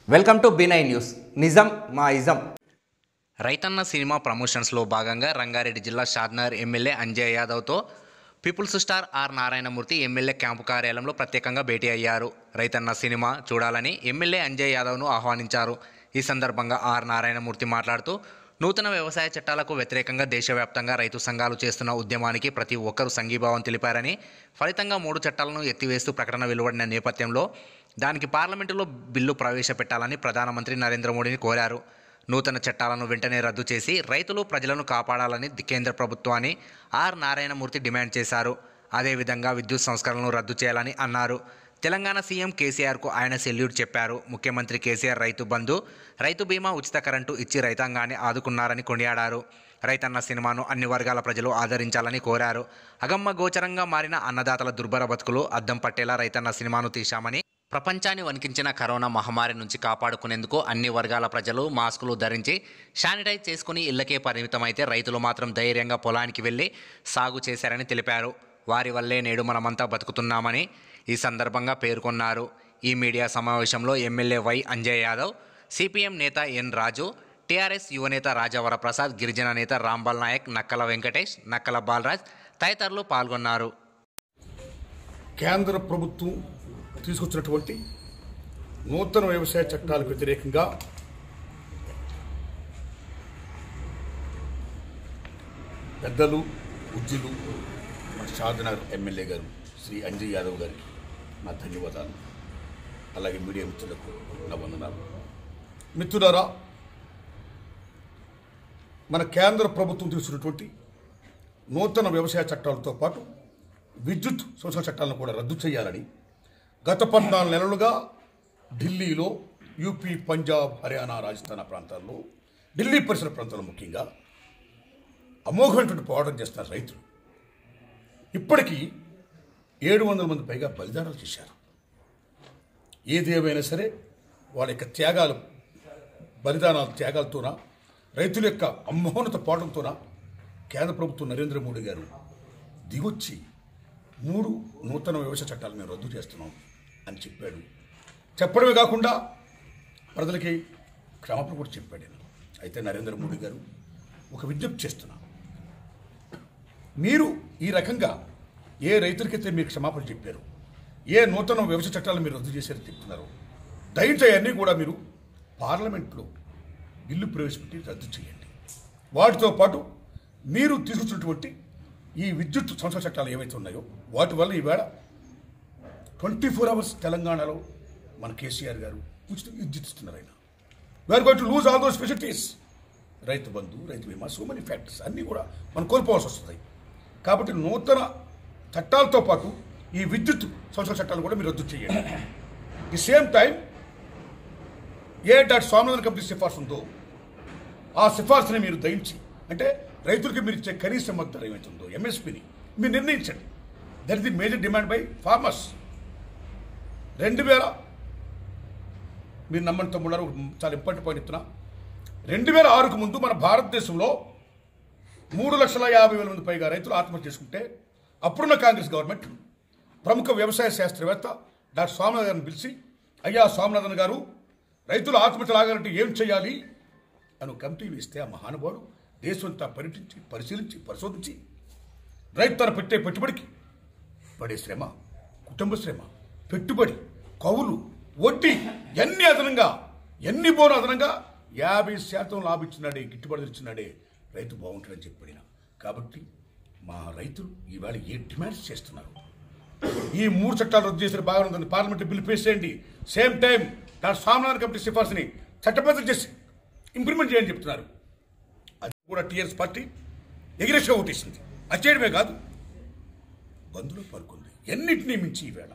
Welcome to బి9 news. నిజం మా ism. రైతన్న సినిమా ప్రమోషన్స్లో భాగంగా రంగారెడ్డి జిల్లా షాద్నగర్ ఎమ్మెల్యే అంజయ్ యాదవ్తో people's star R Narayanamurthy MLA camp కార్యాలయంలో ప్రత్యేకంగా భేటీ అయ్యారు. రైతన్న సినిమా చూడాలని ఎమ్మెల్యే అంజయ్ యాదవ్ను ఆహ్వానించారు. ఈ సందర్భంగా ఆర్ నారాయణమూర్తి మాట్లాడుతూ నూతన వ్యవసాయ చట్టాలకు వ్యతిరేకంగా దేశవ్యాప్తంగా రైతు సంఘాలు చేస్తున్న ఉద్యమానికి ప్రతి ఒక్కరూ సంఘీభావం తెలిపారని, ఫలితంగా 3 చట్టాలను ఎత్తివేస్తూ ప్రకటన వెలువడిన నేపథ్యంలో దానికి పార్లమెంటులో బిల్లు ప్రవేశపెట్టాలని ప్రధానమంత్రి నరేంద్ర మోడీని కోరారు. నూతన చట్టాలను వెంటనే రద్దు చేసి రైతులు ప్రజలను కాపాడాలని కేంద్ర ప్రభుత్వాన్ని ఆర్ నారాయణమూర్తి డిమాండ్ చేశారు. అదేవిధంగా విద్యుత్ సంస్కరణలను రద్దు చేయాలని అన్నారు. తెలంగాణ సీఎం కేసీఆర్కు ఆయన సెల్యూట్ చెప్పారు. ముఖ్యమంత్రి కేసీఆర్ రైతు బంధు, రైతు బీమా, ఉచిత కరెంటు ఇచ్చి రైతాంగాన్ని ఆదుకున్నారని కొనియాడారు. రైతన్న సినిమాను అన్ని వర్గాల ప్రజలు ఆదరించాలని కోరారు. అగమ్య గోచరంగా మారిన అన్నదాతల దుర్భర బతుకులు అద్దం పట్టేలా రైతన్న సినిమాను తీశామని, ప్రపంచాన్ని వణికించిన కరోనా మహమ్మారి నుంచి కాపాడుకునేందుకు అన్ని వర్గాల ప్రజలు మాస్కులు ధరించి శానిటైజ్ చేసుకుని ఇళ్లకే పరిమితమైతే రైతులు మాత్రం ధైర్యంగా పొలానికి వెళ్లి సాగు చేశారని తెలిపారు. వారి వల్లే నేడు మనమంతా బతుకుతున్నామని ఈ సందర్భంగా పేర్కొన్నారు. ఈ మీడియా సమావేశంలో ఎమ్మెల్యే వై అంజయ్ యాదవ్, సిపిఎం నేత ఎన్ రాజు, టీఆర్ఎస్ యువనేత రాజవరప్రసాద్, గిరిజన నేత రాంబాల్ నాయక్, నక్కల వెంకటేష్, నక్కల బాలరాజ్ తదితరులు పాల్గొన్నారు. కేంద్ర ప్రభుత్వం తీసుకొచ్చినటువంటి నూతన వ్యవసాయ చట్టాలకు వ్యతిరేకంగా పెద్దలు, ఉజ్జులు, మన షాద్నగర్ ఎమ్మెల్యే గారు శ్రీ అంజయ్ యాదవ్ గారికి నా ధన్యవాదాలు. అలాగే మీడియా మిత్రులకు నా వందనాలు. మిత్రులారా, మన కేంద్ర ప్రభుత్వం తీసుకున్నటువంటి నూతన వ్యవసాయ చట్టాలతో పాటు విద్యుత్ సంస్కరణ చట్టాలను కూడా రద్దు చేయాలని గత 14 నెలలుగా ఢిల్లీలో, యూపీ, పంజాబ్, హర్యానా, రాజస్థాన్ ప్రాంతాల్లో, ఢిల్లీ పరిసర ప్రాంతాల్లో ముఖ్యంగా అమోఘమైనటువంటి పోరాటం చేస్తున్నారు రైతులు. ఇప్పటికీ 700 మంది పైగా బలిదానాలు చేశారు. ఏది ఏమైనా సరే వాళ్ళ యొక్క త్యాగాలతోన, రైతుల యొక్క అమోన్నత పోరాటంతోన కేంద్ర ప్రభుత్వం నరేంద్ర మోడీ గారు దిగొచ్చి 3 నూతన వ్యవసాయ చట్టాలు మేము రద్దు చేస్తున్నాం అని చెప్పాడు. చెప్పడమే కాకుండా ప్రజలకి క్షమాపణ కూడా చెప్పాడు. అయితే నరేంద్ర మోడీ గారు ఒక విజ్ఞప్తి చేస్తున్నా, మీరు ఈ రకంగా ఏ రైతులకైతే మీరు క్షమాపణ చెప్పారు, ఏ నూతన వ్యవసాయ చట్టాలు మీరు రద్దు చేశారని చెప్తున్నారు, దయచేసి అన్నీ కూడా మీరు పార్లమెంట్లో బిల్లు ప్రవేశపెట్టి రద్దు చేయండి. వాటితో పాటు మీరు తీసుకొచ్చినటువంటి ఈ విద్యుత్ సంస్కరణ చట్టాలు ఏవైతే ఉన్నాయో వాటి వల్ల ఈవేళ 24 hours తెలంగాణలో మన కేసీఆర్ గారు ఉచిత విద్యుత్ ఇస్తున్నారు. ఆయన we are going to lose all those facilities. Rythu Bandhu, రైతు బీమా, సో మెనీ ఫ్యాక్టర్స్ అన్నీ కూడా మనం కోల్పోవాల్సి వస్తుంది. కాబట్టి నూతన చట్టాలతో పాటు ఈ విద్యుత్ సంస్కరణ చట్టాలు కూడా మీరు రద్దు చేయండి. The same time Swaminathan committee సిఫార్సు ఉందో ఆ సిఫార్సుని మీరు దయించి, అంటే రైతులకి మీరు ఇచ్చే కనీస మద్దతు ధర ఏమైతే ఉందో ఎంఎస్పీని మీరు నిర్ణయించండి. That is the major demand by farmers. 2000 మీరు నమ్మని తమ్ముడారు, చాలా ఇంపార్టెంట్ పాయింట్ ఇస్తున్నా. 2006కు ముందు మన భారతదేశంలో 3,50,000 మంది పైగా రైతులు ఆత్మహత్య చేసుకుంటే అప్పుడున్న కాంగ్రెస్ గవర్నమెంట్ ప్రముఖ వ్యవసాయ శాస్త్రవేత్త డాక్టర్ స్వామినాథన్ గారిని పిలిచి, అయ్యా స్వామినాథన్ గారు, రైతులు ఆత్మహత్య లాగాలంటే ఏం చేయాలి అని ఒక కమిటీని ఇస్తే ఆ మహానుభావుడు దేశమంతా పర్యటించి, పరిశీలించి, పరిశోధించి రైతు తన పెట్టే పెట్టుబడికి పడే శ్రమ, కుటుంబ శ్రమ, పెట్టుబడి, కవులు, వడ్డీ ఎన్ని బోను అదనంగా 50% లాభించినాడే, గిట్టుబడి ఇచ్చినాడే రైతు బాగుంటాడని చెప్పిన. కాబట్టి మా రైతులు ఈవేళ ఏ డిమాండ్స్ చేస్తున్నారు, ఈ 3 చట్టాలు రద్దు చేసిన బాగా ఉందని పార్లమెంట్ బిల్లు పేస్ చేయండి. Same time doctor Swaminathan committee సిఫార్సుని చట్టబద్ధం చేసి ఇంప్లిమెంట్ చేయని చెప్తున్నారు. అది కూడా టీఆర్ఎస్ పార్టీ ఎగిరేసిగా ఓటేసింది. అది చేయడమే కాదు, బంధులో పడుకుంది. ఎన్నిటినీ మించి ఈవేళ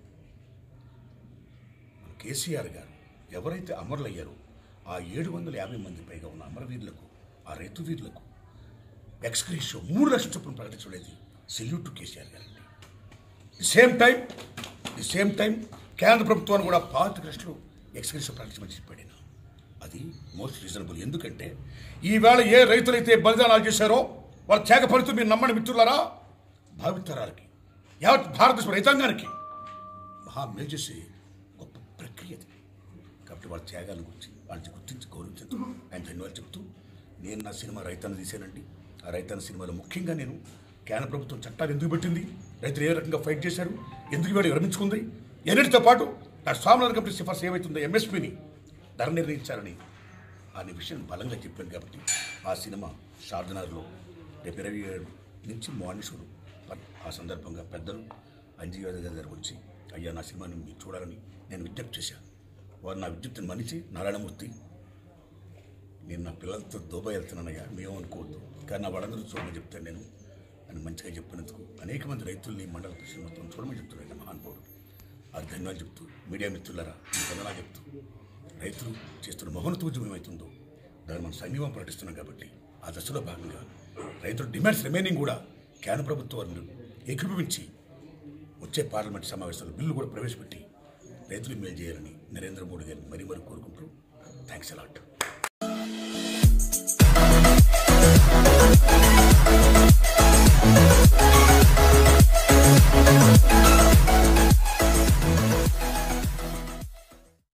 కేసీఆర్ గారు ఎవరైతే అమరులయ్యారో ఆ 750 మంది పైగా ఉన్న అమరవీరులకు, ఆ రైతు వీరులకు ఎక్స్గ్రేషియో 3 లక్షల చొప్పున ప్రకటించలేదు. సెల్యూట్ టు కేసీఆర్ గారండి. ది సేమ్ టైం కేంద్ర ప్రభుత్వాన్ని కూడా 25 లక్షలు ఎక్స్గ్రేషియో ప్రకటించమని చెప్పాడు. అది మోస్ట్ రీజనబుల్. ఎందుకంటే ఈవేళ ఏ రైతులైతే బలిదానాలు చేశారో వాళ్ళ త్యాగ ఫలితం మీరు నమ్మని మిత్రులారా, భావితరాలకి, యావత్ భారతదేశ రైతాంగానికి మహా మేలు చేసే గొప్ప ప్రక్రియ. కాబట్టి వాళ్ళ త్యాగాల గురించి వాళ్ళని గుర్తించి గౌరవించదు ఆయన ధన్యవాదాలు చెప్తూ నేను నా సినిమా రైతన్న తీశానండి. ఆ రైతన్న సినిమాలో ముఖ్యంగా నేను కేంద్ర ప్రభుత్వం చట్టాలు ఎందుకు పెట్టింది, రైతులు ఏ రకంగా ఫైట్ చేశారు, ఎందుకు వీడు విరమించుకుంది, ఎన్నిటితో పాటు నా స్వామినాథన్ కమిటీ సిఫార్సు ఏమవుతుందో ఎంఎస్పీని ధర నిర్ణయించాలని అనే విషయం బలంగా చెప్పాను. కాబట్టి ఆ సినిమా షార్దనగర్లో రేపు 27 నుంచి మార్నింగ్ షోలు ఆ సందర్భంగా పెద్దలు అంజయ్య గారి దగ్గరకు వచ్చి అయ్యా నా సినిమాని మీరు చూడాలని నేను విజ్ఞప్తి చేశాను. వారు నా విజ్ఞప్తిని మన్నించి నారాయణమూర్తి నేను నా పిల్లలతో దుబాయ్ వెళ్తున్నానయ్యా మేమనుకోవద్దు కానీ నా వాళ్ళందరూ చూడమని చెప్తాను నేను అని మంచిగా చెప్పినందుకు అనేక మంది రైతుల్ని మండల ప్రశ్న మొత్తం చూడమని చెప్తున్నాడు మహానుభావుడు. అది ధన్యవాదాలు చెప్తూ మీడియా మిత్రులారా మీ కథలా చెప్తూ రైతులు చేస్తున్న మహోన్నత ఉద్యమం ఏమవుతుందో దాన్ని మనం సంఘీవం ప్రకటిస్తున్నాం. కాబట్టి ఆ దశలో భాగంగా రైతుల డిమాండ్స్ రిమైనింగ్ కూడా కేంద్ర ప్రభుత్వాన్ని ఏకీభవించి వచ్చే పార్లమెంట్ సమావేశాల్లో బిల్లు కూడా ప్రవేశపెట్టి రైతులు మేలు చేయాలని నరేంద్ర మోడీ గారిని మరీ కోరుకుంటూ థ్యాంక్స్ అలాట్.